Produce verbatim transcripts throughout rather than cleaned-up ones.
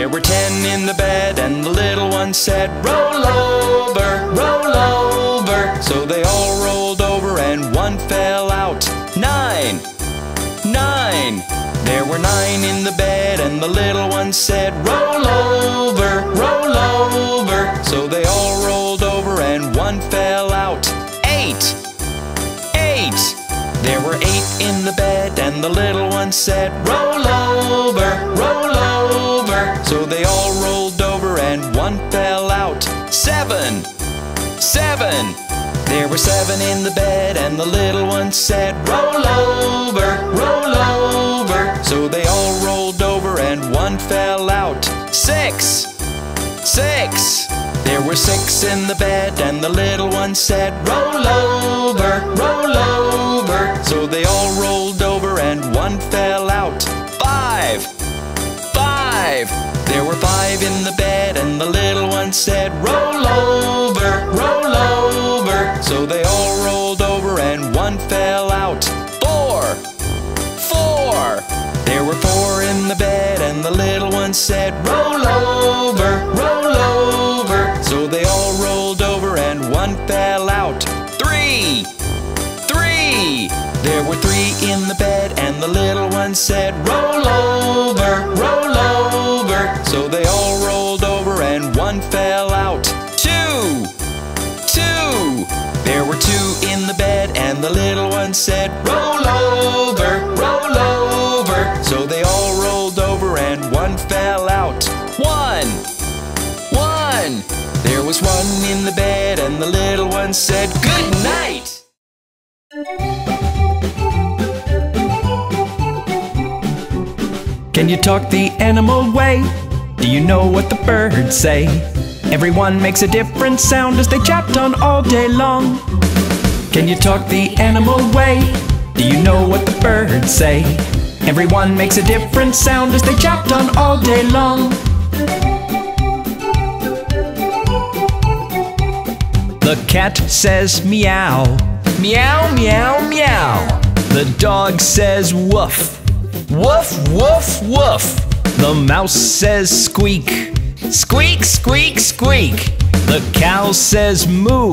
There were ten in the bed, and the little one said, roll over, roll over. So they all rolled over, and one fell out. Nine, nine. There were nine in the bed, and the little one said, roll over, roll over. So they all rolled over, and one fell out. Eight, eight. There were eight in the bed, and the little one said, roll over, roll over. So they all rolled over, and one fell out. Seven, seven. There were seven in the bed, and the little one said, roll over, roll over. So they all rolled over, and one fell out. Six, six. There were six in the bed, and the little one said, roll over, roll over. So they all rolled over, and one fell out. Five, five. There were five in the bed, and the little one said, roll over, roll over. So they all rolled over, and one fell out. Four, four. There were four in the bed, and the little one said, roll over, roll over. So they all rolled over, and one fell out. Three, three. There were three in the bed, and the little one said, roll over, roll over. So they all rolled over, and one fell out. Two, two. There were two in the bed, and the little one said, roll over, roll over. So they all rolled over, and one fell out. One, one. There was one in the bed, and the little one said, good night. Can you talk the animal way? Do you know what the birds say? Everyone makes a different sound as they chat on all day long. Can you talk the animal way? Do you know what the birds say? Everyone makes a different sound as they chat on all day long. The cat says meow, meow, meow, meow. The dog says woof, woof, woof, woof. The mouse says squeak, squeak, squeak, squeak. The cow says moo,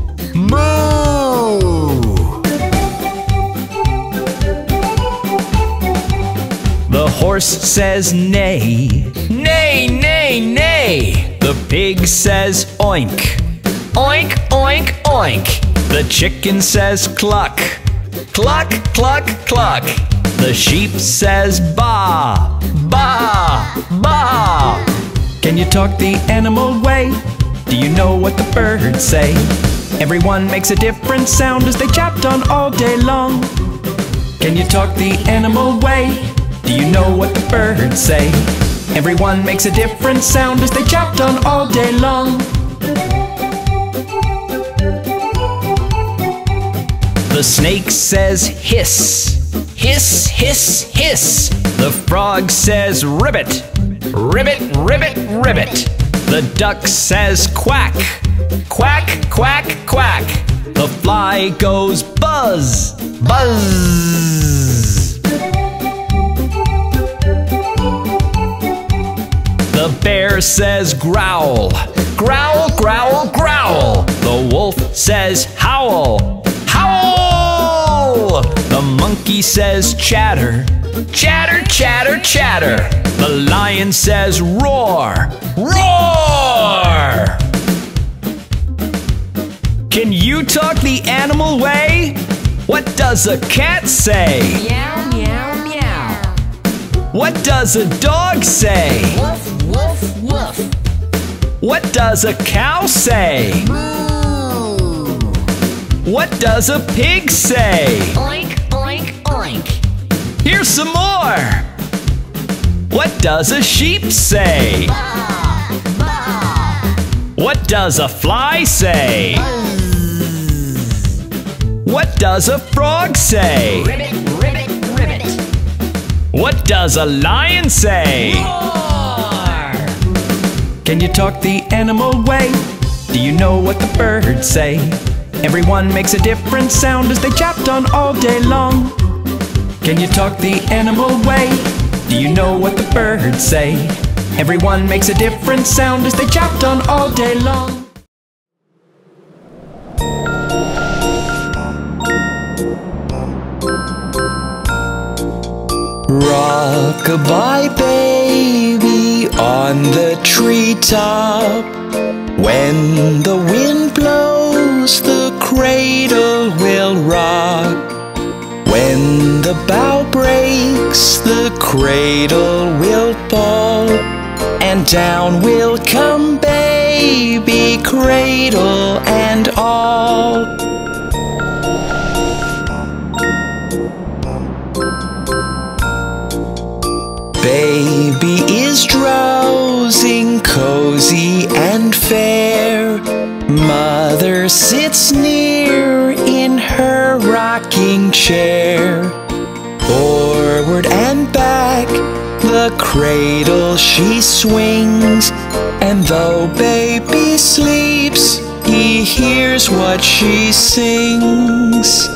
moo. The horse says neigh, neigh, neigh, neigh. The pig says oink, oink, oink, oink. The chicken says cluck, cluck, cluck, cluck. The sheep says baa, baa, baa. Can you talk the animal way? Do you know what the birds say? Everyone makes a different sound as they chat on all day long. Can you talk the animal way? Do you know what the birds say? Everyone makes a different sound as they chat on all day long. The snake says hiss, hiss, hiss, hiss. The frog says ribbit, ribbit, ribbit, ribbit. The duck says quack, quack, quack, quack. The fly goes buzz, buzz. The bear says growl, growl, growl, growl. The wolf says howl, howl. The monkey says chatter, chatter, chatter, chatter. The lion says roar, roar. Can you talk the animal way? What does a cat say? Meow, meow, meow. What does a dog say? Woof, woof, woof. What does a cow say? Moo. What does a pig say? Oink, oink, oink. Here's some more. What does a sheep say? Baa, baa. What does a fly say? Buzz. What does a frog say? Ribbit, ribbit, ribbit. What does a lion say? Roar. Can you talk the animal way? Do you know what the birds say? Everyone makes a different sound as they chat on all day long. Can you talk the animal way? Do you know what the birds say? Everyone makes a different sound as they chat on all day long. Rock-a-bye baby on the treetop. When the wind blows, the cradle will rock. When the bough breaks, the cradle will fall, and down will come baby, cradle and all. Baby is drowsing, cozy and fair. Mother sits near in her rocking chair. Forward and back, the cradle she swings, and though baby sleeps, he hears what she sings.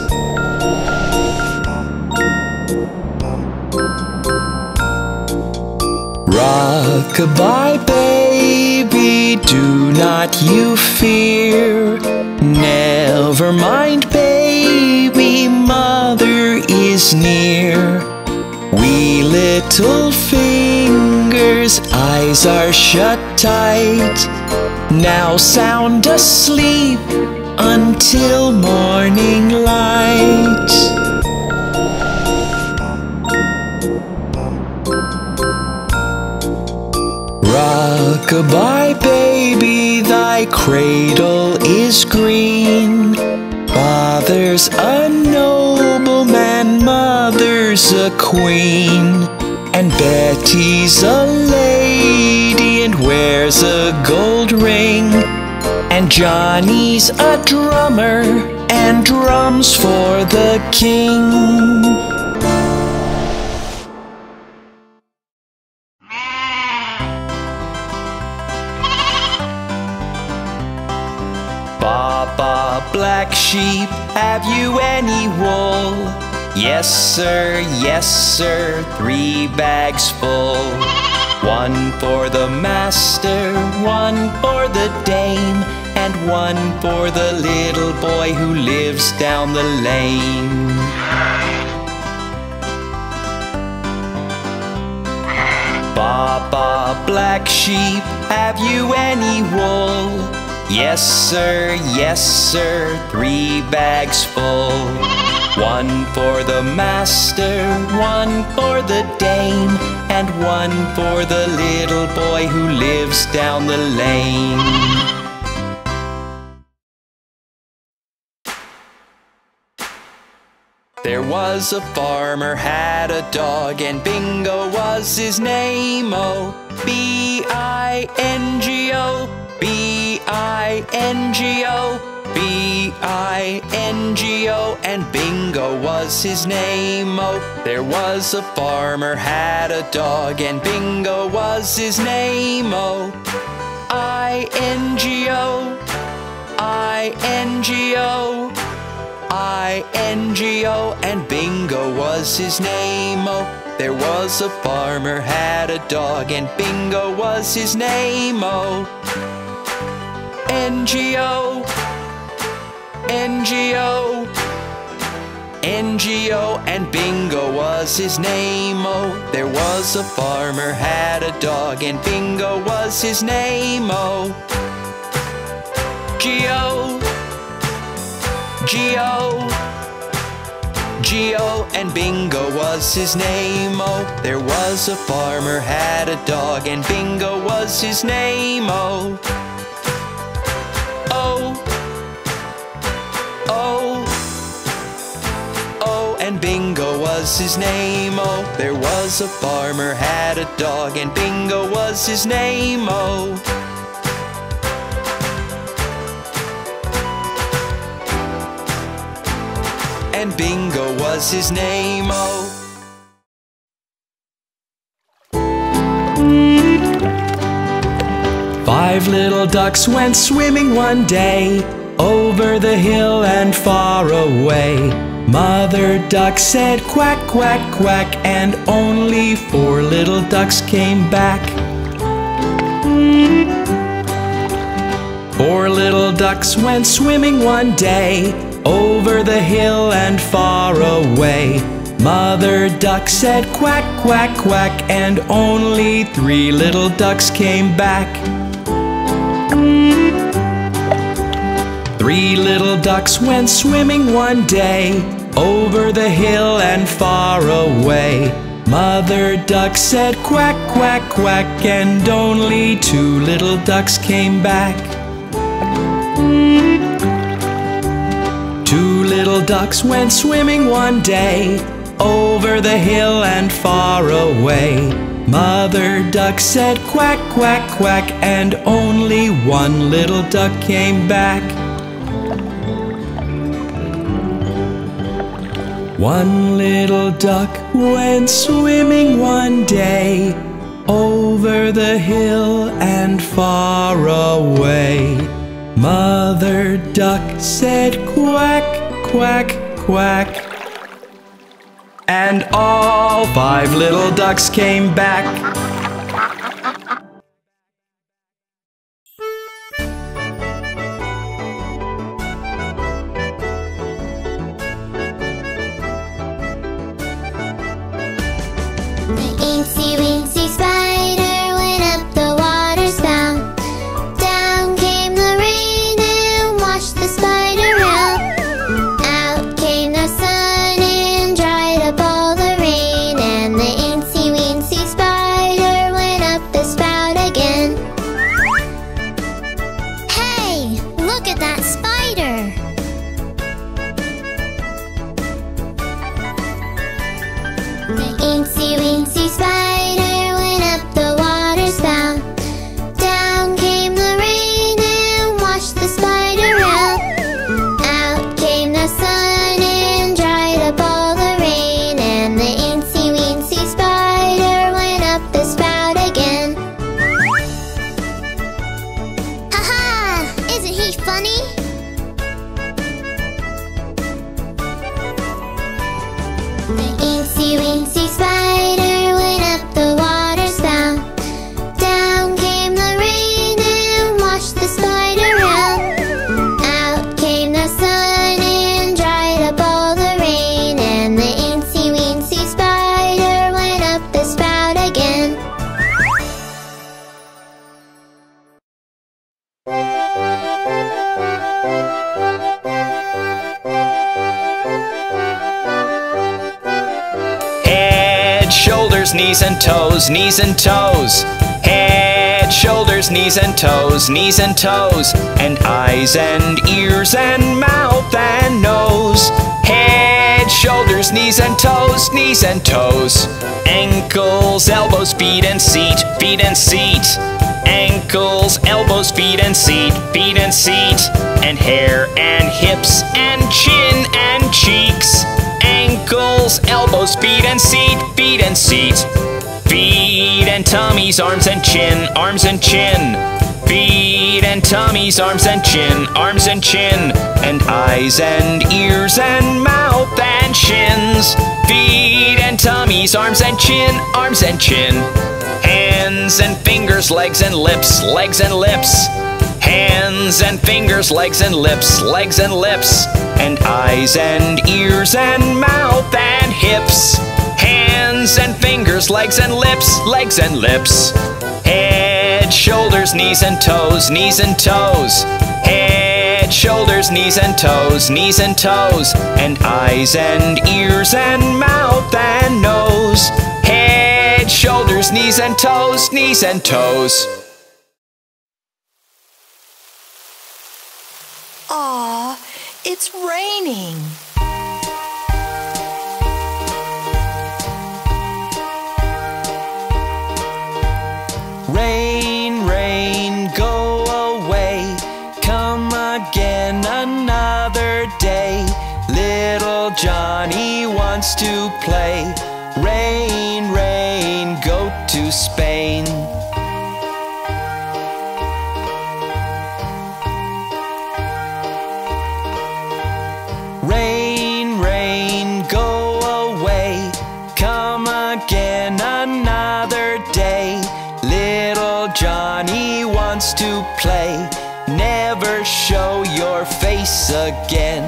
Rock-a-bye baby, do not you fear. Never mind baby, mother is near. Wee little fingers, eyes are shut tight. Now sound asleep until morning light. Rock-a-bye baby, thy cradle is green. Father's a nobleman, mother's a queen, and Betty's a lady and wears a gold ring, and Johnny's a drummer and drums for the king. Baba, black sheep, have you any wool? Yes, sir, yes, sir, three bags full. One for the master, one for the dame, and one for the little boy who lives down the lane. Baba, black sheep, have you any wool? Yes, sir, yes, sir, three bags full. One for the master, one for the dame, and one for the little boy who lives down the lane. There was a farmer had a dog, and Bingo was his name, oh, B I N G O. B I N G O, B I N G O, and Bingo was his name, oh. There was a farmer had a dog, and Bingo was his name, oh. I N G O, I N G O, I N G O, and Bingo was his name, oh. There was a farmer had a dog, and Bingo was his name, oh. N G O, N G O, N G O, and Bingo was his name, oh. There was a farmer had a dog, and Bingo was his name, oh. G O, G O, G O, and Bingo was his name, oh. There was a farmer had a dog, and Bingo was his name, oh. Oh, oh, oh, and Bingo was his name, oh. There was a farmer had a dog, and Bingo was his name, oh. And Bingo was his name, oh. Five little ducks went swimming one day, over the hill and far away. Mother duck said quack, quack, quack, and only four little ducks came back. Four little ducks went swimming one day, over the hill and far away. Mother duck said quack, quack, quack, and only three little ducks came back. Three little ducks went swimming one day, over the hill and far away. Mother duck said quack, quack, quack, and only two little ducks came back. Two little ducks went swimming one day, over the hill and far away. Mother duck said quack, quack, quack, and only one little duck came back. One little duck went swimming one day, over the hill and far away. Mother duck said quack, quack, quack, and all five little ducks came back. Incy wincy spider went up the water spout. Down came the rain and washed the spider out. Out came the sun and dried up all the rain, and the incy wincy spider went up the spout again. Hey, look at that spider! The incy wincy spider went up the water spout. Down came the rain and washed the spider out. Out came the sun and dried up all the rain, and the incy wincy spider went up the spout again. Ha-ha! Isn't he funny? The incy wincy spider went up the water spout. Down came the rain and washed the spider out. Out came the sun and dried up all the rain, and the incy wincy spider went up the spout again. Head, shoulders, knees and toes, knees and toes. Head, shoulders, knees and toes, knees and toes. And eyes and ears and mouth and nose. Head, shoulders, knees and toes, knees and toes. Ankles, elbows, feet and seat, feet and seat. Ankles, elbows, feet and seat, feet and seat. And hair and hips and chin and cheeks. Ankles, elbows, feet and seat, feet and seat. Feet and tummies, arms and chin, arms and chin. Feet and tummies, arms and chin, arms and chin. And eyes and ears and mouth and shins. Feet and tummies, arms and chin, arms and chin. Hands and fingers, legs and lips, legs and lips. Hands and fingers, legs and lips, legs and lips. And eyes and ears and mouth and hips. Hands and fingers, legs and lips, legs and lips. Head, shoulders, knees and toes, knees and toes. Head, shoulders, knees and toes, knees and toes. And eyes and ears and mouth and nose. Head, shoulders, knees and toes, knees and toes. Aw, it's raining. Rain, rain, go away. Come again another day. Little Johnny wants to play. Rain, rain, go to Spain. Rain, rain, go away. Come again another day. Little little Johnny wants to play. Never show your face again.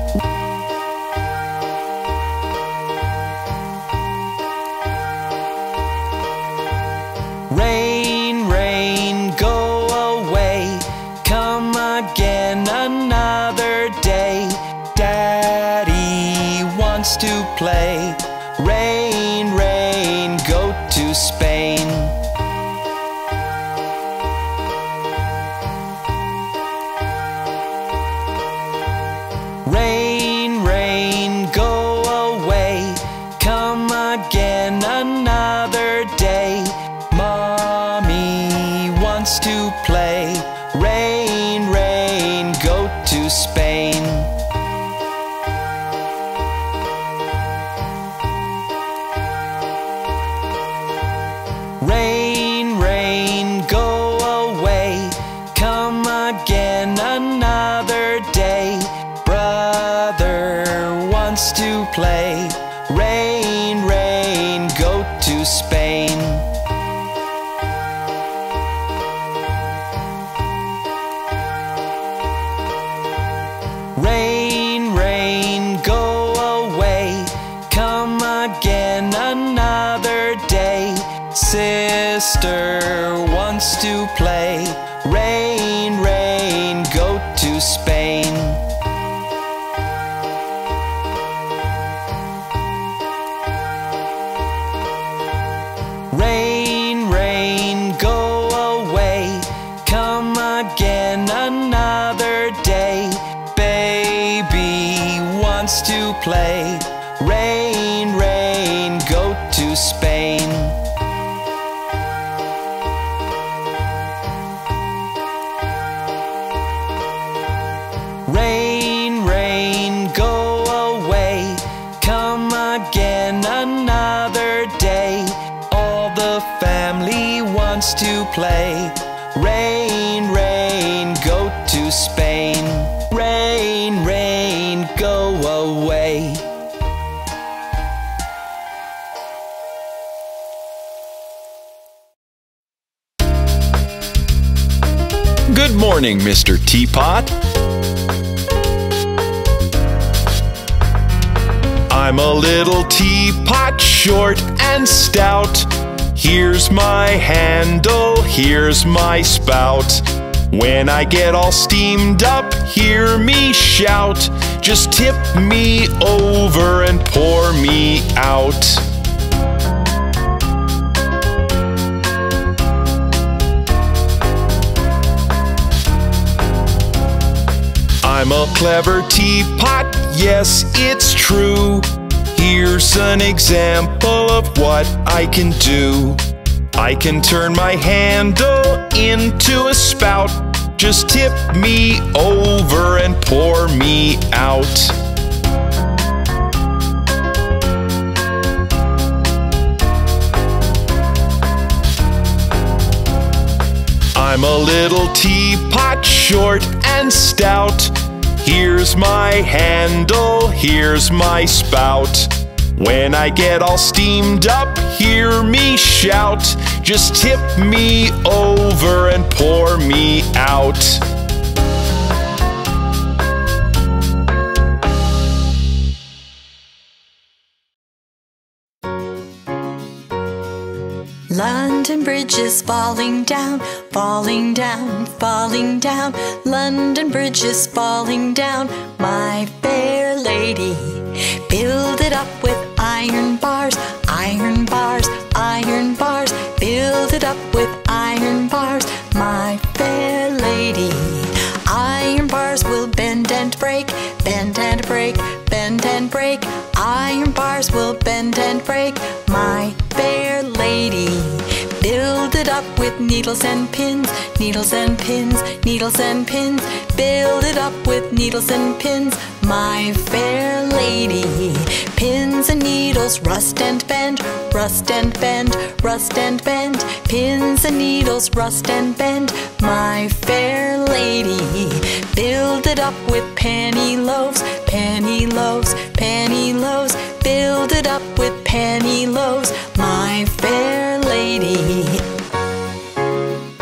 Rain, rain, go away. Come again another day. Daddy wants to play. Rain, rain, go to Spain. Rain, rain, go away. Come again another day. Mommy wants to play. Rain, rain, go to Spain. Rain, rain, go away. Come again another day. Brother wants to play. Rain, rain, go to Spain. Rain, rain, go away. Come again another day. Sister wants to play. Rain, rain, go to Spain. Rain, rain, go away. Come again another day. Baby wants to play. Rain, rain, go to Spain. Rain, rain, go away. Come again another day. All the family wants to play. Rain, rain, go to Spain. Rain, rain, go away. Good morning, Mister Teapot. I'm a little teapot, short and stout. Here's my handle, here's my spout. When I get all steamed up, hear me shout. Just tip me over and pour me out. I'm a clever teapot, yes, it's true. Here's an example of what I can do. I can turn my handle into a spout. Just tip me over and pour me out. I'm a little teapot, short and stout. Here's my handle, here's my spout. When I get all steamed up, hear me shout. Just tip me over and pour me out. London Bridge is falling down, falling down, falling down. London Bridge is falling down, my fair lady. Build it up with iron bars, iron bars, iron bars. Build it up with iron bars, my fair lady. Iron bars will bend and break, bend and break, bend and break. Iron bars will bend and break, my fair lady. Build it up with needles and pins, needles and pins, needles and pins. Build it up with needles and pins, my fair lady. Pins and needles rust and bend, rust and bend, rust and bend. Pins and needles rust and bend, my fair lady. Build it up with penny loaves, penny loaves, penny loaves. Build it up with penny loaves, my fair lady.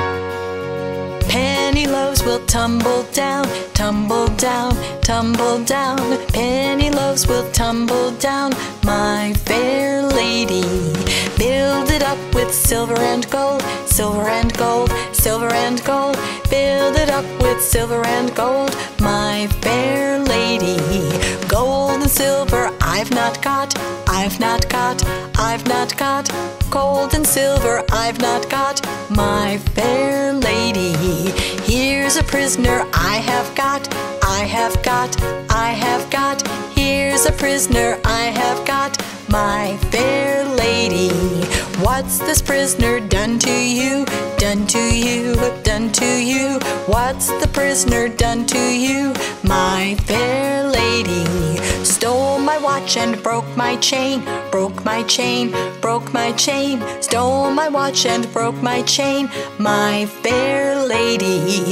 tumble down, tumble down, tumble down. Penny loaves will tumble down, my fair lady. Build it up with silver and gold, silver and gold, silver and gold. Build it up with silver and gold, my fair lady. Gold and silver I've not got, I've not got, I've not got. Gold and silver I've not got, my fair lady. Here's a prisoner I have got, I have got, I have got. Here's a prisoner I have got, my fair lady. What's this prisoner done to you? Done to you, done to you. What's the prisoner done to you, my fair lady? Stole my watch and broke my chain, broke my chain, broke my chain. Stole my watch and broke my chain, my fair lady.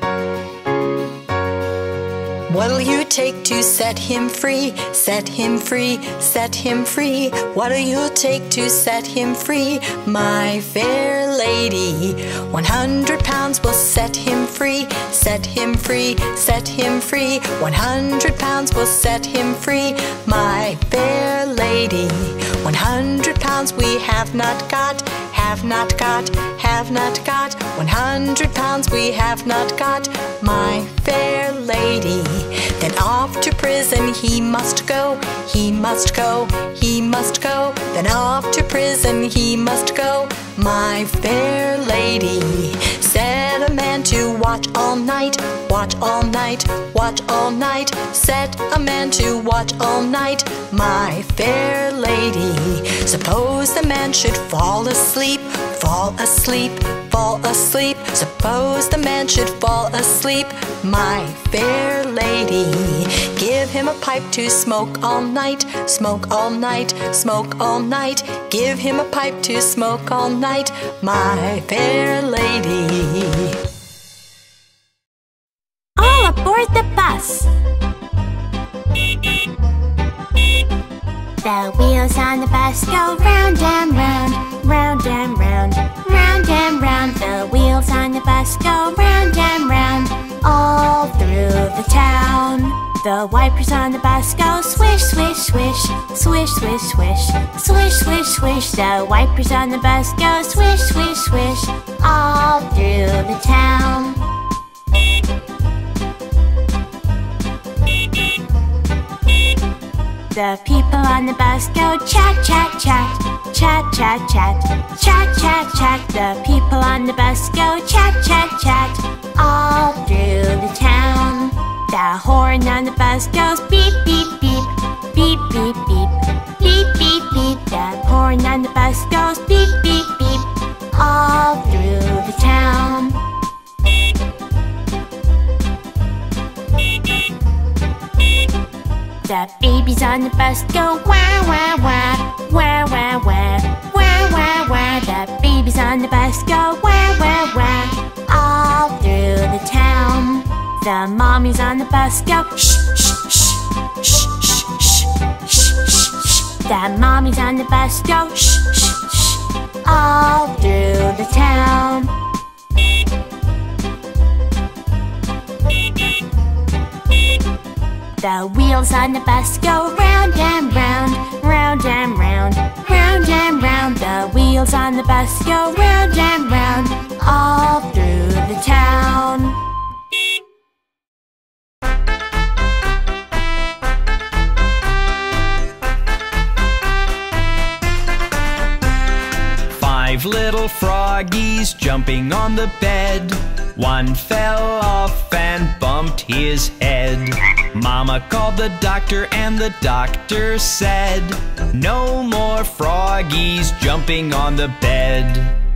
What'll you take to set him free? Set him free, set him free. What'll you take to set him free, my fair lady? One hundred pounds will set him free, set him free, set him free. One hundred pounds will set him free, my fair lady. One hundred pounds we have not got, have not got, have not got. One hundred pounds we have not got, my fair lady. Then off to prison he must go, he must go, he must go. Then off to prison he must go, my fair lady. Set a man to watch all night, watch all night, watch all night. Set a man to watch all night, my fair lady. Suppose the man should fall asleep, fall asleep, fall asleep. Suppose the man should fall asleep, my fair lady. Give him a pipe to smoke all night, smoke all night, smoke all night. Give him a pipe to smoke all night, my fair lady. All aboard the bus! The wheels on the bus go round and round, round and round, round and round. The wheels on the bus go round and round, all through the town. The wipers on the bus go swish, swish, swish, swish, swish, swish, swish, swish, swish. The wipers on the bus go swish, swish, swish, all through the town. The people on the bus go chat, chat, chat, chat, chat, chat, chat, chat, chat. The people on the bus go chat, chat, chat, all through the town. The horn on the bus goes beep, beep, beep, beep, beep, beep, beep, beep, beep. The horn on the bus goes beep, beep, beep, all through the town. The babies on the bus go wah, wah, wah, wah, wah, wah, wah, wah, wah. The babies on the bus go wah, wah, wah, all through the town. The mommies on the bus go shh, shh, shh, shh, shh, shh, shh, shh, shh. The mommies on the bus go shh, shh, shh, all through the town. The wheels on the bus go round and round, round and round, round and round. The wheels on the bus go round and round, all through the town. Five little froggies jumping on the bed. One fell off and bumped his head. Mama called the doctor and the doctor said, no more froggies jumping on the bed.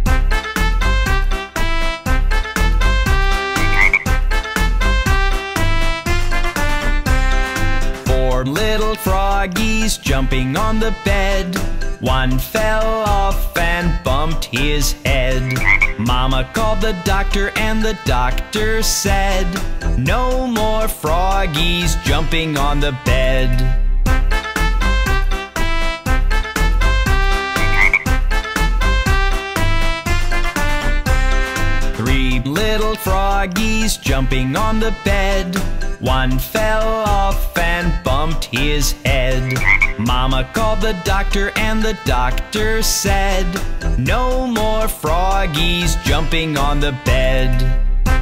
Four little froggies jumping on the bed. One fell off and bumped his head. Mama called the doctor and the doctor said, no more froggies jumping on the bed. Three little froggies jumping on the bed. One fell off and bumped his head. Mama called the doctor and the doctor said, no more froggies jumping on the bed.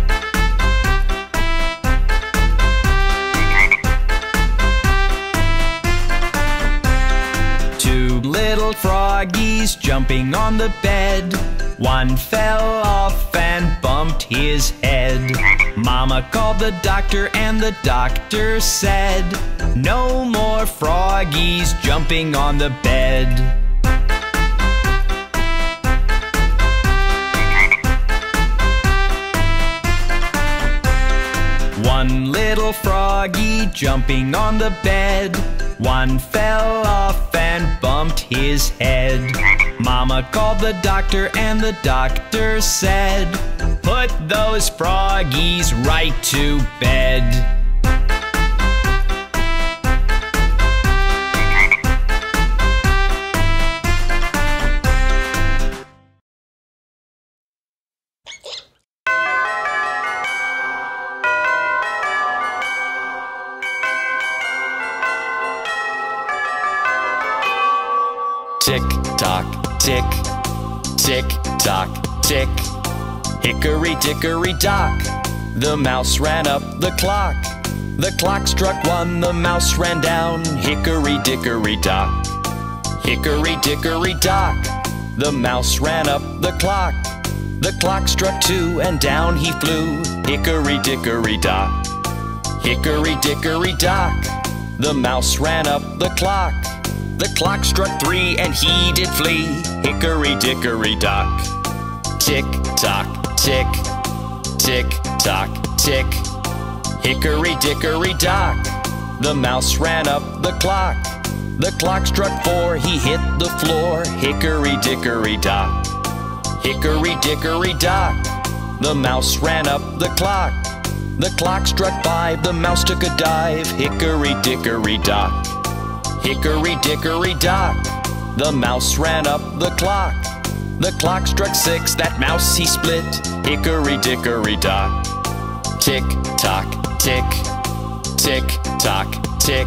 Two little froggies jumping on the bed. One fell off and bumped his head. Mama called the doctor and the doctor said, no more froggies jumping on the bed. One little froggy jumping on the bed. One fell off and bumped his head. Mama called the doctor and the doctor said, put those froggies right to bed. Tick tock, tick, tick tock, tick. Hickory dickory dock, the mouse ran up the clock. The clock struck one, the mouse ran down. Hickory dickory dock, hickory dickory dock, the mouse ran up the clock. The clock struck two and down he flew. Hickory dickory dock, hickory dickory dock, the mouse ran up the clock. The clock struck three and he did flee. Hickory dickory dock. Tick tock, tick, tick tock, tick. Hickory dickory dock, the mouse ran up the clock. The clock struck four, he hit the floor. Hickory dickory dock, hickory dickory dock, the mouse ran up the clock. The clock struck five, the mouse took a dive. Hickory dickory dock, hickory dickory dock, the mouse ran up the clock. The clock struck six, that mouse he split. Hickory dickory dock. Tick tock, tick, tick tock, tick.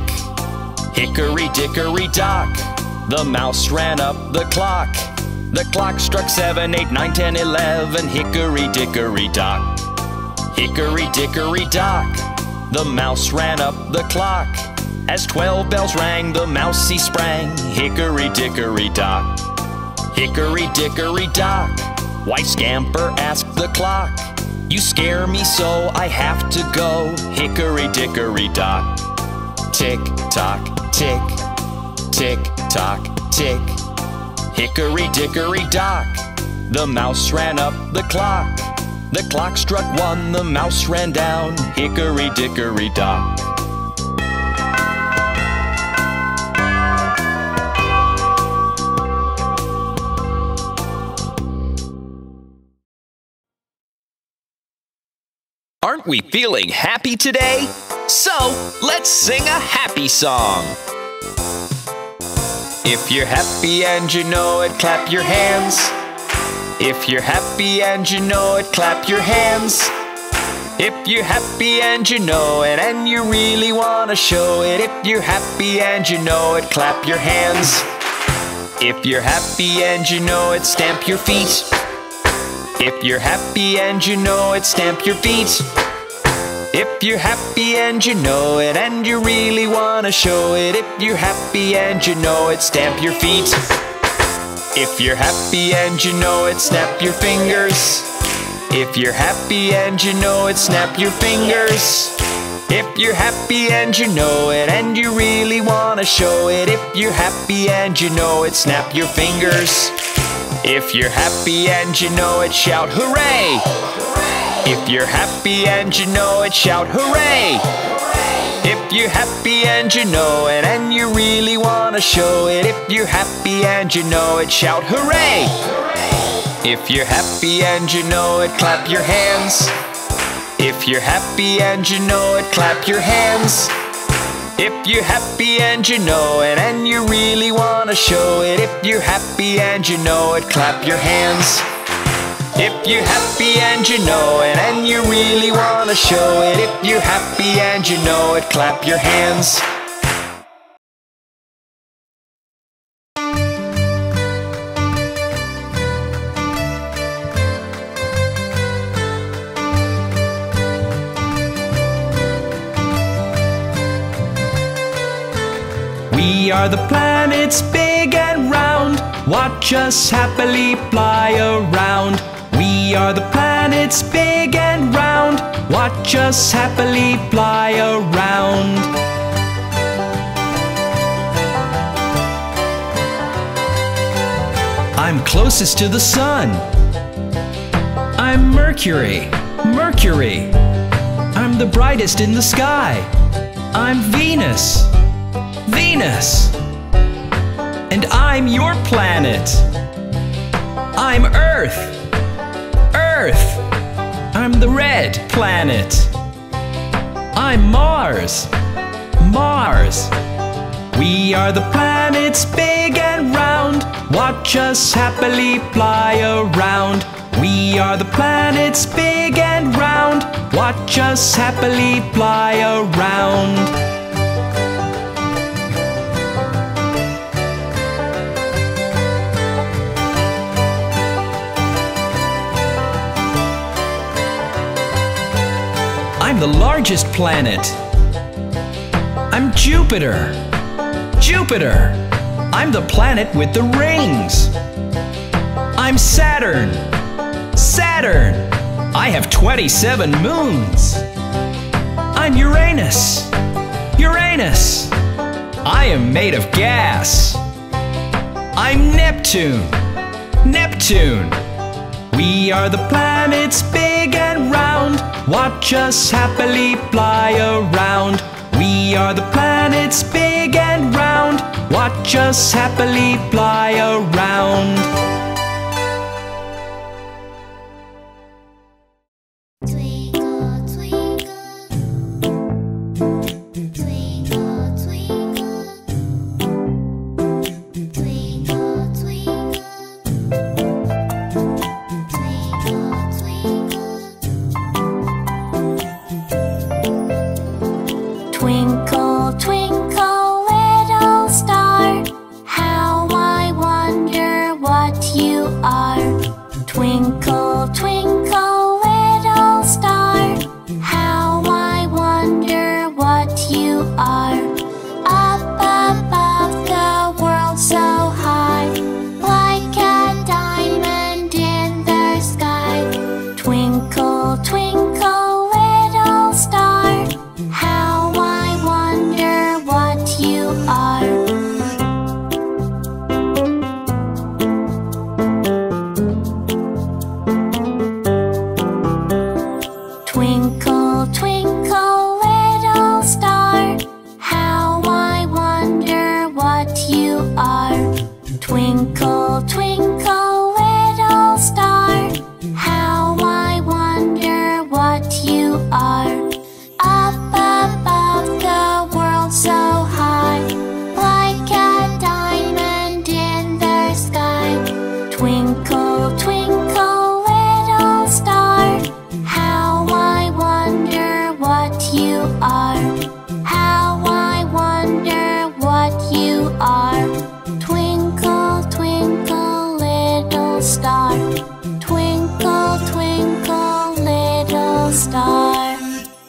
Hickory dickory dock, the mouse ran up the clock. The clock struck seven, eight, nine, ten, eleven. Hickory dickory dock. Hickory dickory dock, the mouse ran up the clock. As twelve bells rang, the mouse he sprang. Hickory dickory dock, hickory dickory dock, why scamper, asked the clock. You scare me so I have to go. Hickory dickory dock. Tick tock, tick, tick tock, tick. Hickory dickory dock, the mouse ran up the clock. The clock struck one, the mouse ran down. Hickory dickory dock. Aren't we feeling happy today? So, let's sing a happy song. If you're happy and you know it, clap your hands. If you're happy and you know it, clap your hands. If you're happy and you know it, and you really want to show it. If you're happy and you know it, clap your hands. If you're happy and you know it, stamp your feet. If you're happy and you know it, stamp your feet. If you're happy and you know it, and you really want to show it. If you're happy and you know it, stamp your feet. If you're happy and you know it, snap your fingers. If you're happy and you know it, snap your fingers. If you're happy and you know it, and you really want to show it. If you're happy and you know it, snap your fingers. If you're happy and you know it, shout hooray! If you're happy and you know it, shout hooray! If you're happy and you know it, and you really want to show it. If you're happy and you know it, shout hooray! If you're happy and you know it, clap your hands. If you're happy and you know it, clap your hands. If you're happy and you know it, and you really want to show it. If you're happy and you know it, clap your hands. If you're happy and you know it, and you really wanna show it, if you're happy and you know it, clap your hands. We are the planets big and round. Watch us happily fly around. We are the planets big and round. Watch us happily fly around. I'm closest to the sun. I'm Mercury, Mercury. I'm the brightest in the sky. I'm Venus, Venus. And I'm your planet. I'm Earth, Earth. I'm the red planet. I'm Mars, Mars. We are the planets big and round. Watch us happily fly around. We are the planets big and round. Watch us happily fly around. I'm the largest planet. I'm Jupiter, Jupiter. I'm the planet with the rings. I'm Saturn, Saturn. I have twenty-seven moons. I'm Uranus, Uranus. I am made of gas. I'm Neptune, Neptune. We are the planets big and round. Watch us happily fly around. We are the planets big and round. Watch us happily fly around. Twinkle, twinkle, twinkle, twinkle, twinkle, twinkle. Twinkle, twinkle, little star, how I wonder what you are. Twinkle, twinkle, little star, how I wonder what you are. Up above the world so high, like a diamond in the sky. Twinkle, twinkle, little star, how I wonder what you are. Twinkle, twinkle, little star, how I wonder what you are. Twinkle, twinkle, little star, how I wonder what you are. Up above the world so high, like a diamond in the sky. Twinkle, twinkle, little star, how I wonder what you are. How I wonder what you are. Twinkle, twinkle, little star. Twinkle, twinkle, little star.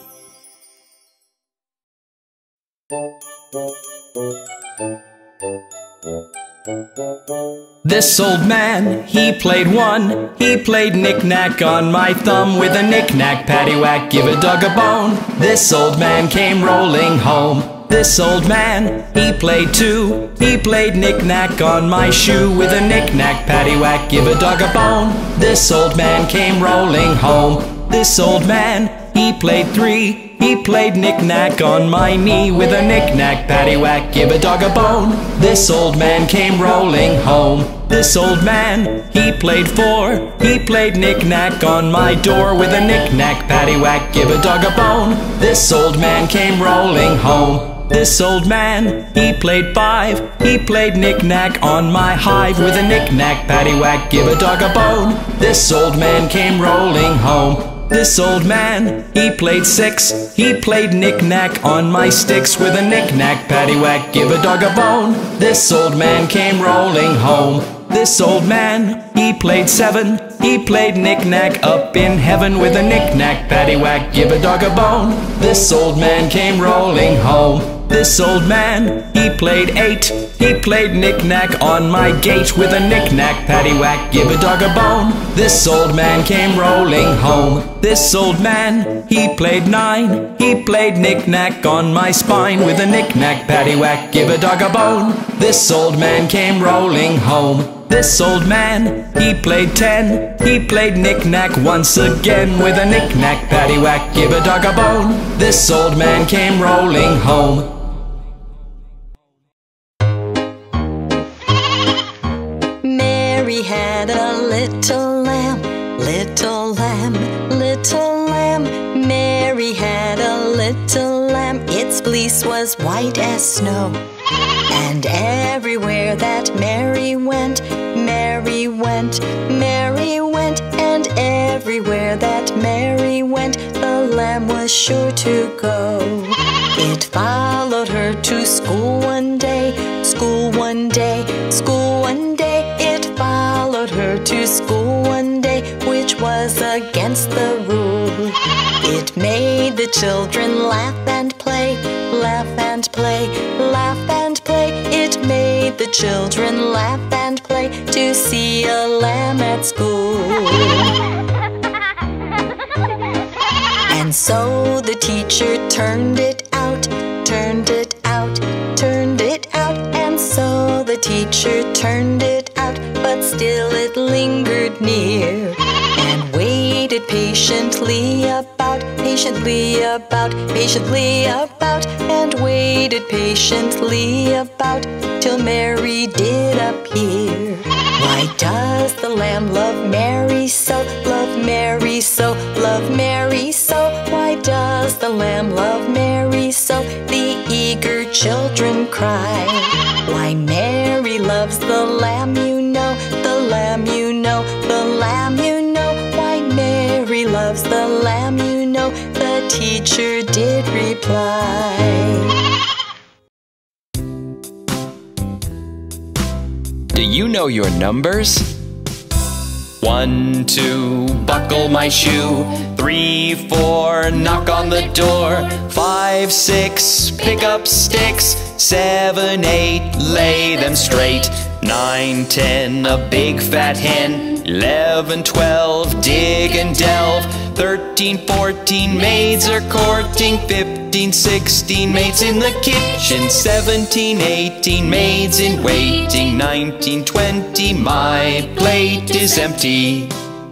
This old man, he played one. He played knick-knack on my thumb. With a knick-knack, paddywhack, give a dog a bone. This old man came rolling home. This old man, he played two. He played knick-knack on my shoe. With a knick-knack, paddywhack, give a dog a bone. This old man came rolling home. This old man, he played three. He played knick-knack on my knee. With a knick-knack, paddywhack, give a dog a bone. This old man came rolling home. This old man, he played four. He played knick-knack on my door. With a knick-knack, paddywhack, give a dog a bone. This old man came rolling home. This old man, he played five. He played knick-knack on my hive. With a knick-knack, paddywhack, give a dog a bone. This old man came rolling home. This old man, he played six. He played knick-knack on my sticks. With a knick-knack, paddywhack, give a dog a bone. This old man came rolling home. This old man, he played seven. He played knick-knack up in heaven. With a knick-knack, paddywhack, give a dog a bone. This old man came rolling home. This old man, he played eight. He played knick-knack on my gate. With a knick-knack, paddywhack, give a dog a bone. This old man came rolling home. This old man, he played nine. He played knick-knack on my spine. With a knick-knack, paddywhack, give a dog a bone. This old man came rolling home. This old man, he played ten. He played knick-knack once again. With a knick-knack, paddywhack, give a dog a bone. This old man came rolling home. Mary had a little lamb, little lamb, little lamb. Mary had a little lamb, its fleece was white as snow. And everywhere that Mary went, Mary went, Mary went. And everywhere that Mary went, the lamb was sure to go. It followed her to school one day, school one day, school one day. It followed her to school one day, which was against the rule. It made the children laugh and play, laugh and play, laugh and play. It made the children laugh and play to see a lamb at school. And so the teacher turned it out, turned it out, turned it out. And so the teacher turned it out, but still it lingered near. And waited patiently about, patiently about, patiently about. And waited patiently about till Mary did appear. Why does the lamb love Mary so, love Mary so, love Mary so? Why does the lamb love Mary so? The eager children cry. Why Mary loves the lamb, you know, the lamb, you know, the lamb, you know. Why Mary loves the lamb, you know, the teacher did reply. Do you know your numbers? One, two, buckle my shoe. Three, four, knock on the door. Five, six, pick up sticks. Seven, eight, lay them straight. Nine, ten, a big fat hen. Eleven, twelve, dig and delve. Thirteen, fourteen, maids are courting. Fifteen, sixteen, maids in the kitchen. Seventeen, eighteen, maids in waiting. Nineteen, twenty, my plate is empty.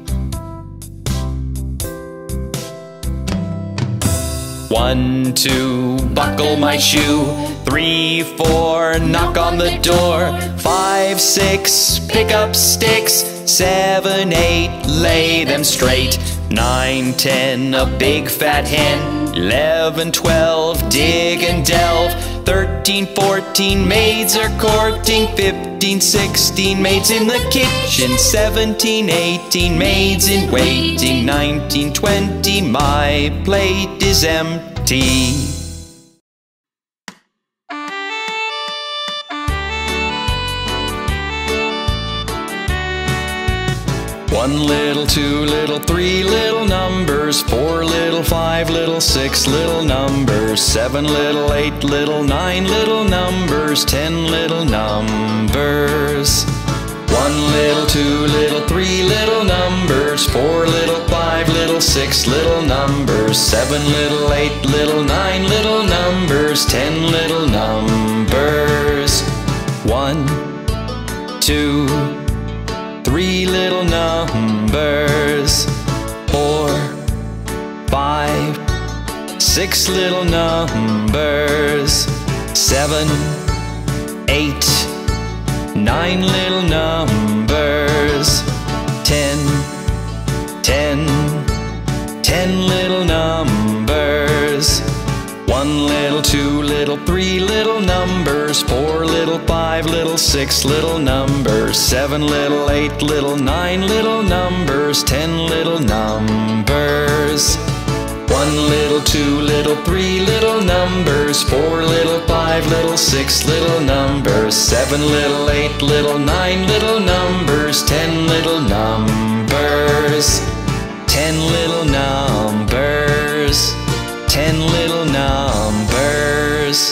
One, two, buckle my shoe. Three, four, knock on the door. Five, six, pick up sticks. Seven, eight, lay them straight. Nine, ten, a big fat hen. Eleven, twelve, dig and delve. Thirteen, fourteen, maids are courting. Fifteen, sixteen, maids in the kitchen. Seventeen, eighteen, maids in waiting. Nineteen, twenty, my plate is empty. One little, two little, three little numbers. Four little, five little, six little numbers. Seven little, eight little, nine little numbers. Ten little numbers. One little, two little, three little numbers. Four little, five little, six little numbers. Seven little, eight little, nine little numbers. Ten little numbers. One, two, three little numbers. Four, five, six little numbers. Seven, eight, nine little numbers. Ten, ten, ten little numbers. One little little, two little, three little numbers, four little, five little, six little numbers, seven little, eight little, nine little numbers, ten little numbers. One little, two little, three little numbers, four little, five little, six little numbers, seven little, eight little, nine little numbers, ten little numbers. Ten little numbers. Ten little numbers.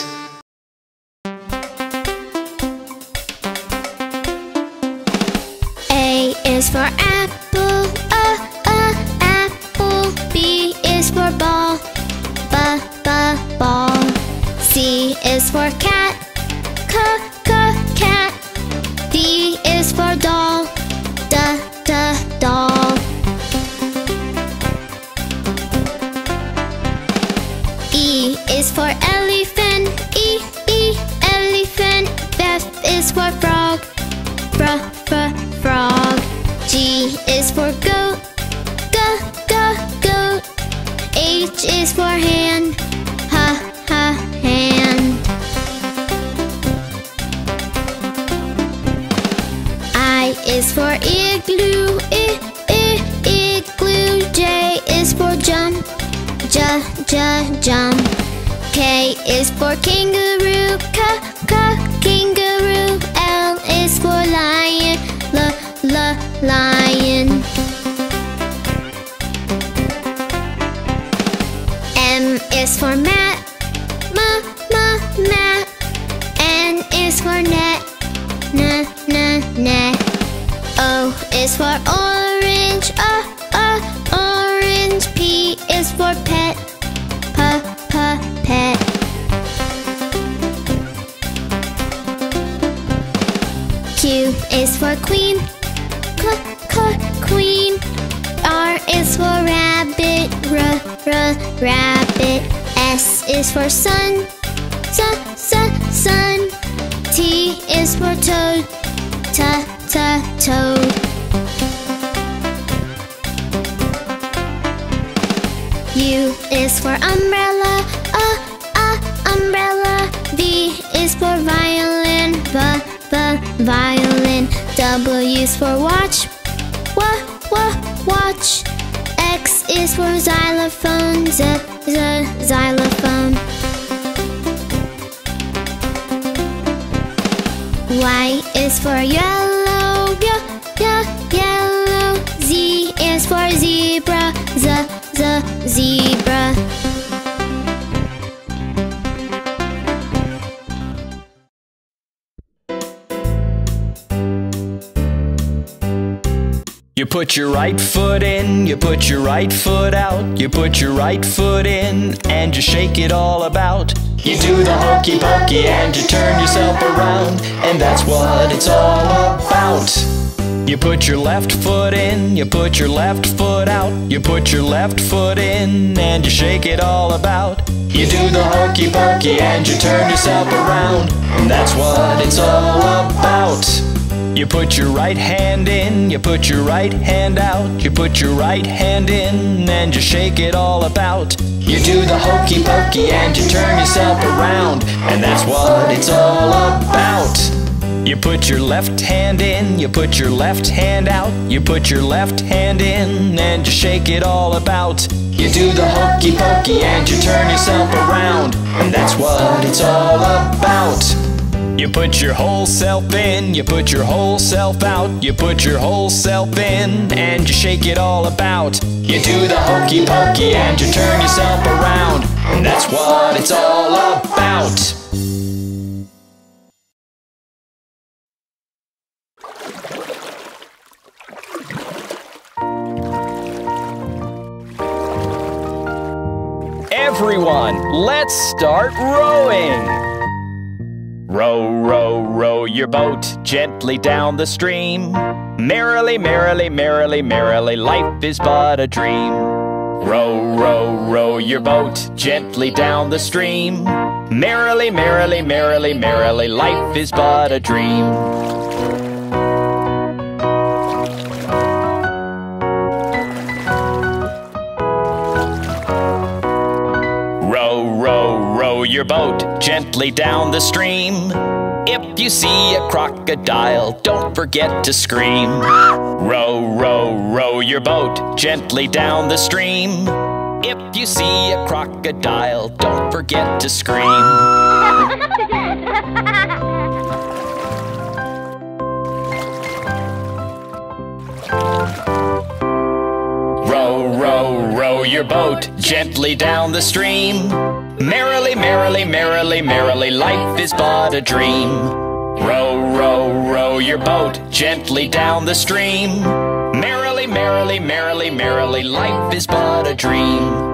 A is for apple, a, a, apple. B is for ball, b, b, ball. C is for cat, c, c, cat. D is for doll, d, d, doll. E is for elephant, E, E, elephant. F is for frog, fr, fr, frog. G is for goat, g, g, goat. H is for hand, ha, ha, hand. I is for igloo, I, I, igloo. J is for jump, j, j, jump. K is for kangaroo, k, k, kangaroo. L is for lion, l, l, lion. M is for mat, m, m, mat. N is for net, n, n, net. O is for orange, o, o, orange. P is for pet, p, p, pet. Q is for queen, c, c, queen. R is for rabbit, r, r, rabbit. S is for sun, s, s, sun. T is for toad, t, t, toad. U is for umbrella, a, a, umbrella. V is for violin, v, v, violin. W is for watch, w, w, watch. X is for xylophone, z, z, xylophone. Y is for yellow, y, y, yellow. Z is for zebra, z, z, zebra. You put your right foot in, you put your right foot out, you put your right foot in and you shake it all about. You do the hokey pokey and you turn yourself around, and that's what it's all about. You put your left foot in, you put your left foot out, you put your left foot in and you shake it all about. You do the hokey pokey and you turn yourself around, and that's what it's all about. You put your right hand in, you put your right hand out, you put your right hand in and you shake it all about. You do the hokey pokey and you turn yourself around, and that's what it's all about. You put your left hand in, you put your left hand out, you put your left hand in and you shake it all about. You do the hokey pokey and you turn yourself around, and that's what it's all about. You put your whole self in, you put your whole self out, you put your whole self in and you shake it all about. You do the hokey pokey and you turn yourself around, and that's what it's all about. Everyone, let's start rowing! Row, row, row your boat gently down the stream. Merrily, merrily, merrily, merrily, life is but a dream. Row, row, row your boat gently down the stream. Merrily, merrily, merrily, merrily, life is but a dream. Row, row, row your your boat gently down the stream. If you see a crocodile, don't forget to scream. Row, row, row your boat gently down the stream. If you see a crocodile, don't forget to scream. Row, row, row your boat gently down the stream. Merrily, merrily, merrily, merrily, life is but a dream. Row, row, row your boat gently down the stream. Merrily, merrily, merrily, merrily, life is but a dream.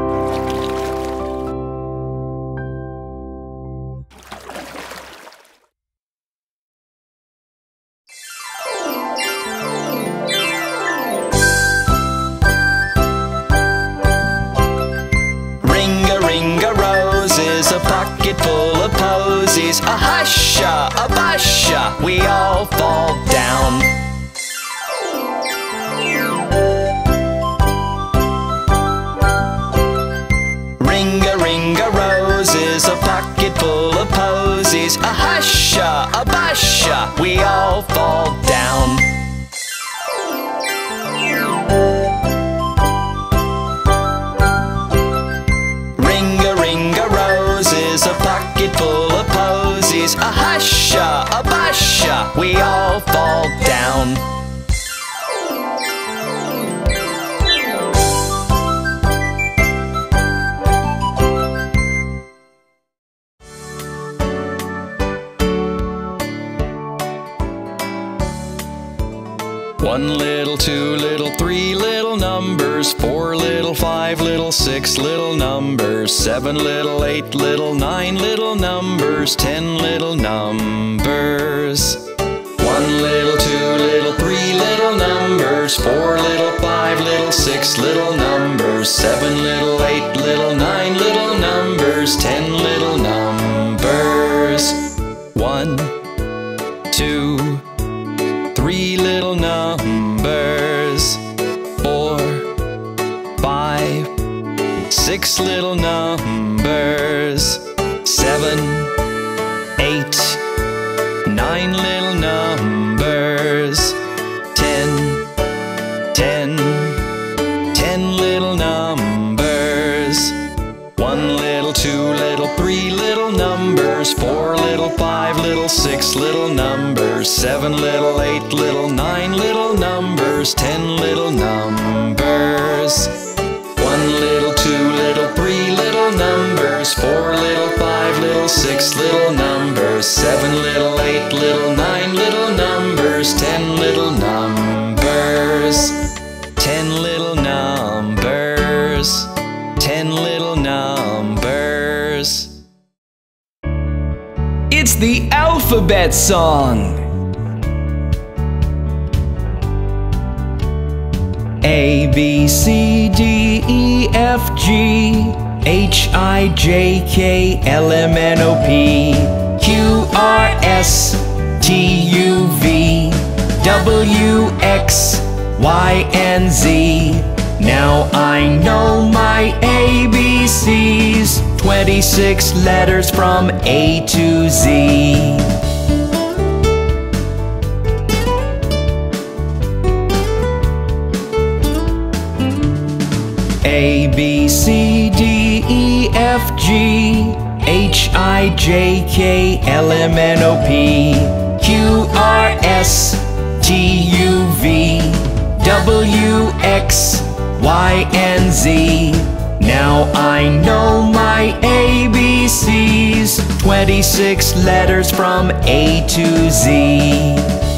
A pocket full of posies, a husha, a busha, we all fall down. Ringa, ringa, roses, a pocket full of posies, a husha, a busha, we all fall down. A pocket full of posies, a husha, a busha, we all fall down. One little, two little, three little numbers, four little, five little, six little numbers, seven little, eight little, nine little numbers, ten little numbers. One little, two little, three little numbers, four little, five little, six little numbers, seven little, eight little, nine little numbers, ten little numbers. One, two, three little numbers, four, five, six little numbers, seven, eight, nine little numbers, ten, ten, ten little numbers. One little, two little, three little numbers, four little, five little, six little numbers, seven little, eight little, nine little numbers, ten little numbers. One little, two little, three little numbers, four little, five little, six little numbers, seven little, eight little, nine little numbers, ten little numbers. Ten little numbers. Ten little numbers. It's the alphabet song. A, B, C, D, E, F, G, H, I, J, K, L, M, N, O, P, Q, R, S, T, U, V, W, X, Y, and Z. Now I know my A B Cs, twenty-six letters from A to Z. A, B, C, D, E, F, G, H, I, J, K, L, M, N, O, P, Q, R, S, T, U, V, W, X, Y, and Z. Now I know my A B Cs, twenty-six letters from A to Z.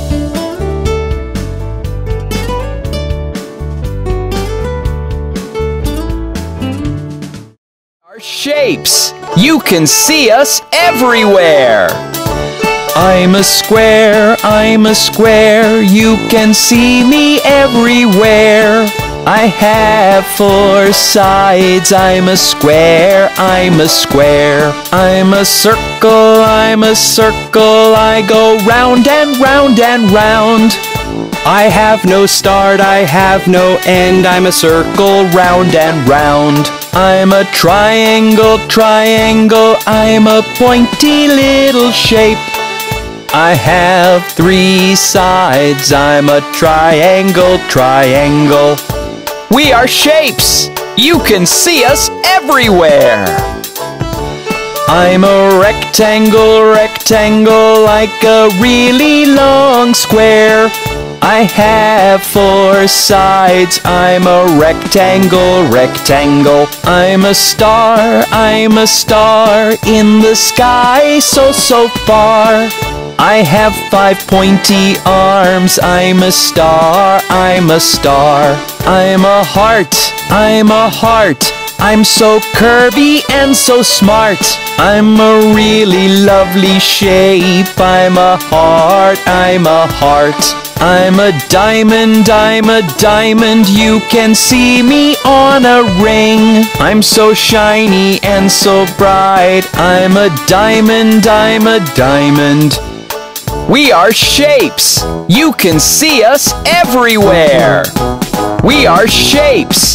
Our shapes! You can see us everywhere! I'm a square, I'm a square, you can see me everywhere. I have four sides, I'm a square, I'm a square. I'm a circle, I'm a circle, I go round and round and round. I have no start, I have no end, I'm a circle round and round. I'm a triangle, triangle, I'm a pointy little shape. I have three sides, I'm a triangle, triangle. We are shapes! You can see us everywhere! I'm a rectangle, rectangle, like a really long square. I have four sides, I'm a rectangle, rectangle. I'm a star, I'm a star, in the sky so, so far. I have five pointy arms, I'm a star, I'm a star. I'm a heart, I'm a heart, I'm so curvy and so smart. I'm a really lovely shape, I'm a heart, I'm a heart. I'm a diamond, I'm a diamond, you can see me on a ring. I'm so shiny and so bright, I'm a diamond, I'm a diamond. We are shapes! You can see us everywhere! We are shapes!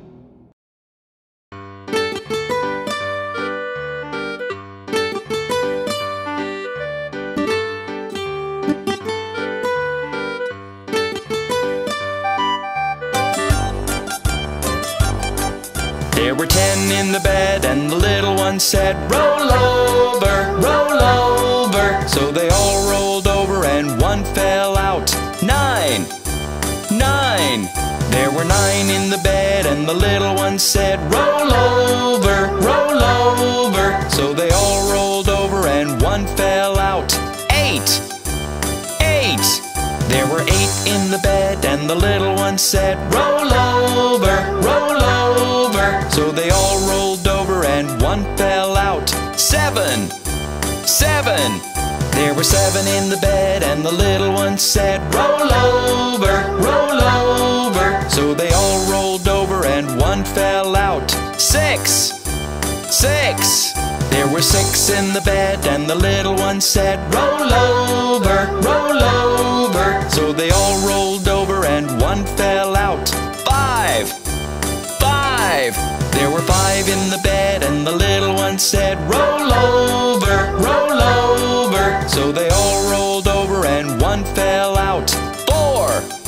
There were ten in the bed, and the little one said, roll over, roll over. So they all rolled over, and one fell out. Nine, nine. There were nine in the bed, and the little one said, roll over, roll over. So they all rolled over, and one fell out. Eight, eight. There were eight in the bed, and the little one said, roll over, roll over. So they all rolled over, and one fell out. Seven, seven. There were seven in the bed, and the little one said, roll over, roll over. So they all rolled over, and one fell out. Six, six. There were six in the bed, and the little one said, roll over, roll over. So they all rolled over, and one fell out. Five, five. There were five in the bed, and the little one said, roll over, roll over. So they all rolled over, and one fell out. Four,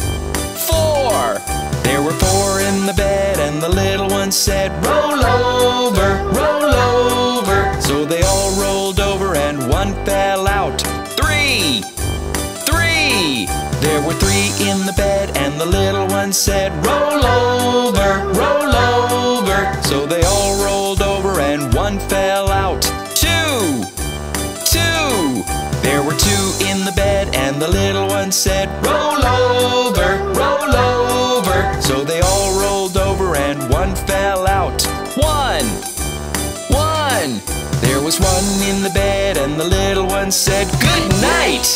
four. There were four in the bed, and the little one said, roll over, roll over. So they all rolled over, and one fell out. Three, three. There were three in the bed, and the little one said, roll over, roll over. So they all rolled over, and one fell out. Two, two. There were two in the bed, and the little one said, roll over, roll over. So they all rolled over, and one fell out. One, one. There was one in the bed, and the little one said, good night.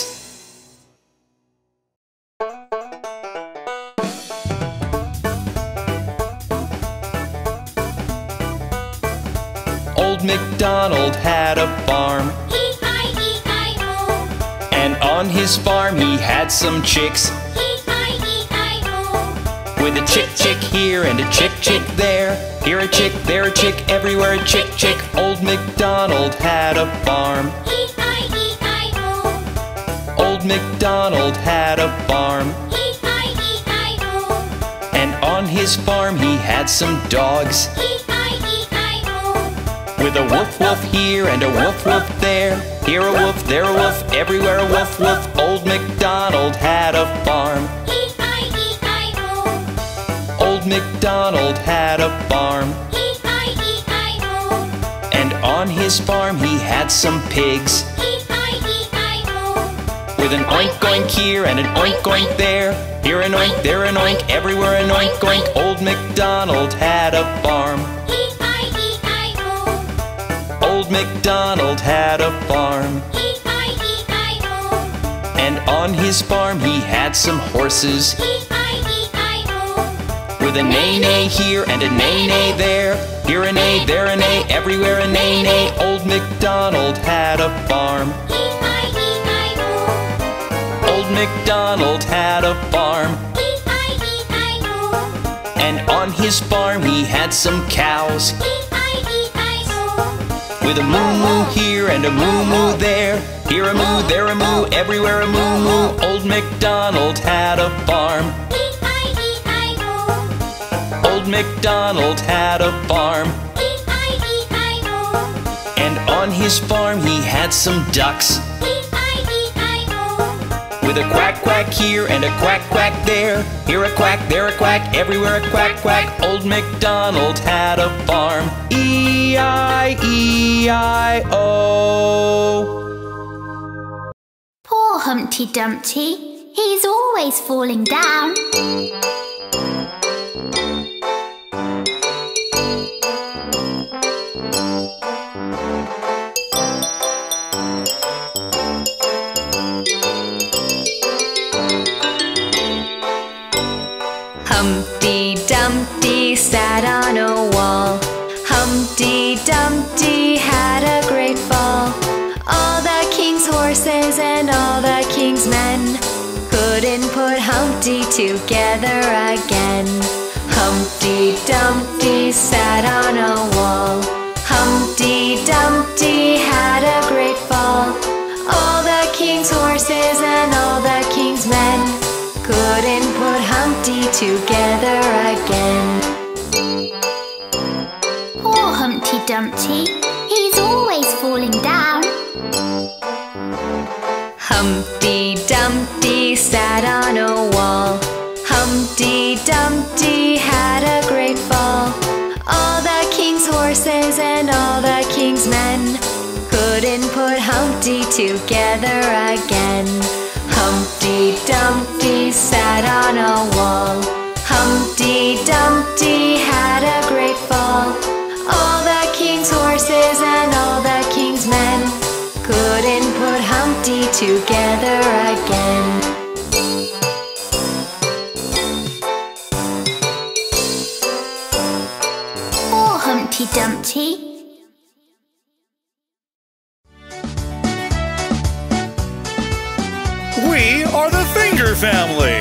Old MacDonald had a farm, E I E I O. and on his farm he had some chicks, E I E I O. with a chick chick here and a chick chick there. Here a chick, there a chick, everywhere a chick chick. Old MacDonald had a farm, E I E I O. Old MacDonald had a farm, E I E I O. and on his farm he had some dogs, E I E I O. with a woof woof here and a woof woof there. Here a woof, there a woof, everywhere a woof woof. Old MacDonald had a farm, E I E I O. Old MacDonald had a farm, E I E I O. and on his farm he had some pigs, E I E I O. with an oink oink here and an oink oink there. Here an oink, there an oink, everywhere an oink oink. Old MacDonald had a farm, E I E I O. Old MacDonald had a farm, E I E I O. and on his farm he had some horses, E I E I O. with a neigh-neigh here and a neigh-neigh there. Here a neigh, there a neigh, everywhere a neigh-neigh. Old MacDonald had a farm, E I E I O. Old MacDonald had a farm, E I E I O. and on his farm he had some cows. E I E I O. With a moo-moo here and a moo-moo there. Here a moo, there a moo, everywhere a moo-moo. Old MacDonald had a farm. E I E I O. Old MacDonald had a farm. E I E I O. And on his farm he had some ducks. E I E I O. With a quack quack here and a quack quack there. Here a quack, there a quack, everywhere a quack quack. Old MacDonald had a farm. E I E I O. Poor Humpty Dumpty, he's always falling down. Humpty Dumpty sat on a wall. Humpty Dumpty had a great fall. All the king's horses and all the king's men couldn't put Humpty together again. Humpty Dumpty sat on a wall. Humpty Dumpty had a great fall. All the king's horses and all the king's men couldn't put Humpty together again. Poor Humpty Dumpty, he's always falling down. Humpty Dumpty sat on a wall. Humpty Dumpty had a great fall. All the king's horses and all the king's men couldn't put Humpty together again. Humpty Dumpty sat on a wall. Humpty Dumpty had a great fall. All the king's horses and all the king's men couldn't put Humpty together again. Poor Humpty Dumpty. We are the Finger family.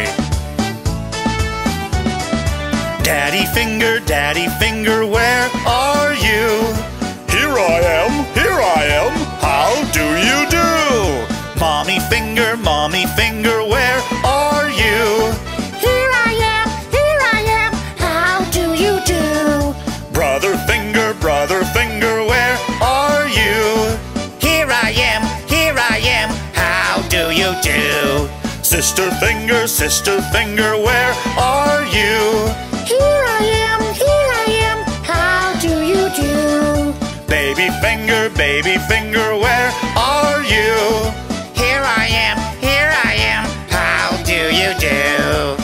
Daddy Finger, Daddy Finger, where are you? Here I am, here I am, how do you do? Mommy Finger, Mommy Finger, where are you? Here I am, here I am, how do you do? Brother Finger, Brother Finger, where are you? Here I am, here I am, how do you do? Sister Finger, Sister Finger, where are you? Here I am, here I am, how do you do? Baby Finger, Baby Finger, where are you? Here I am, here I am, how do you do?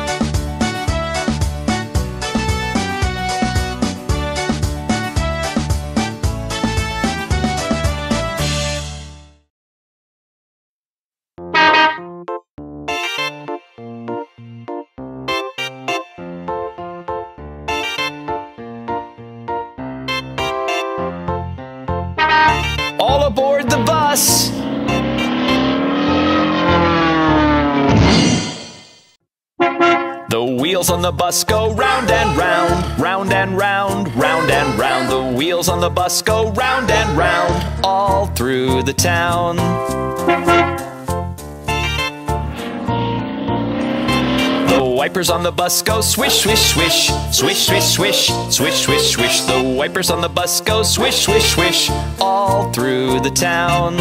All aboard the bus! The wheels on the bus go round and round, round and round, round and round. The wheels on the bus go round and round, all through the town. The wipers on the bus go swish, swish, swish, swish, swish, swish, swish, swish, swish. The wipers on the bus go swish, swish, swish, all through the town.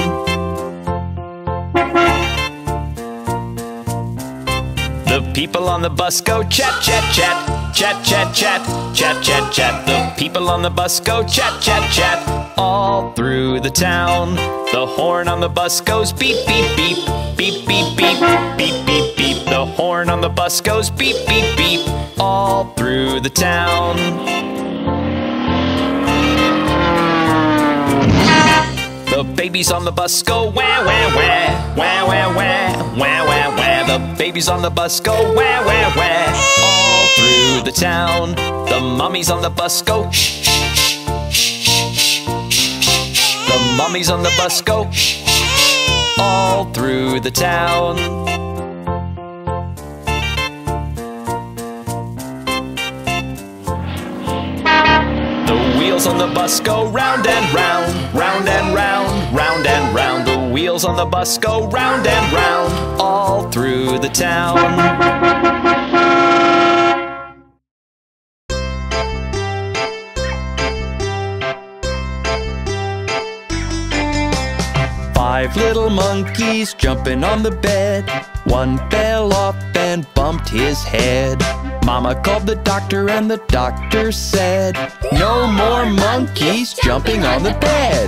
The people on the bus go chat, chat, chat, chat, chat, chat, chat, chat, chat. The people on the bus go chat, chat, chat, all through the town. The horn on the bus goes beep, beep, beep, beep, beep, beep, beep, beep, beep. The horn on the bus goes beep, beep, beep, all through the town. The babies on the bus go wah, wah, wah, wah, wah, wah, wah, wah, wah. The babies on the bus go wah, wah, wah, all through the town. The mummies on the bus go shh, shh, shh, shh, shh, shh. The mummies on the bus go shh, shh, all through the town. wheels on the bus go round and round, round and round, round and round. The wheels on the bus go round and round, all through the town. Five little monkeys jumping on the bed. One fell off and bumped his head. Mama called the doctor and the doctor said, no more monkeys jumping on the bed.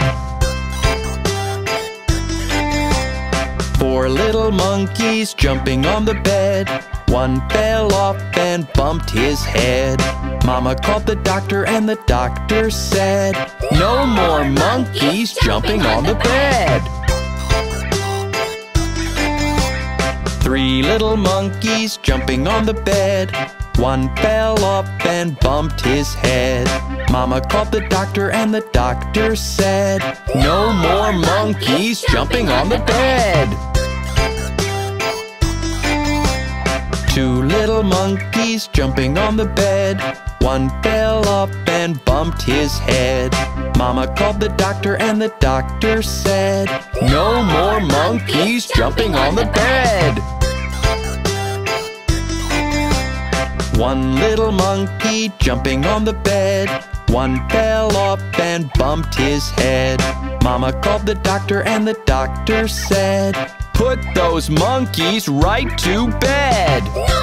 Four little monkeys jumping on the bed. One fell off and bumped his head. Mama called the doctor and the doctor said, no more monkeys jumping on the bed. Three little monkeys jumping on the bed. One fell off and bumped his head. Mama called the doctor and the doctor said, no more monkeys jumping on the bed. Two little monkeys jumping on the bed. One fell off and bumped his head. Mama called the doctor and the doctor said, no more monkeys jumping on the bed. One little monkey jumping on the bed. One fell off and bumped his head. Mama called the doctor and the doctor said, put those monkeys right to bed.